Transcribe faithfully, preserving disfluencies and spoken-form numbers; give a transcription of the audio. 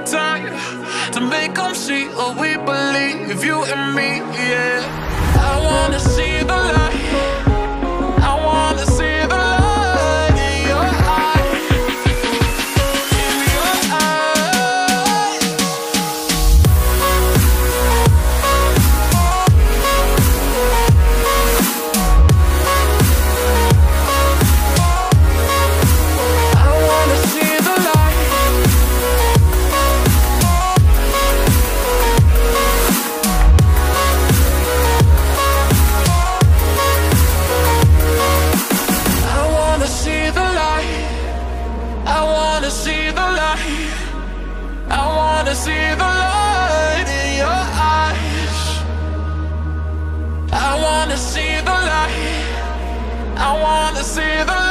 time to make them see what we believe, you and me, yeah. I wanna see the light, I wanna see the light in your eyes, in your eyes. I wanna see the light, I wanna see the light, I wanna see the light, I wanna see the light in your eyes. I wanna see the light, I wanna see the light.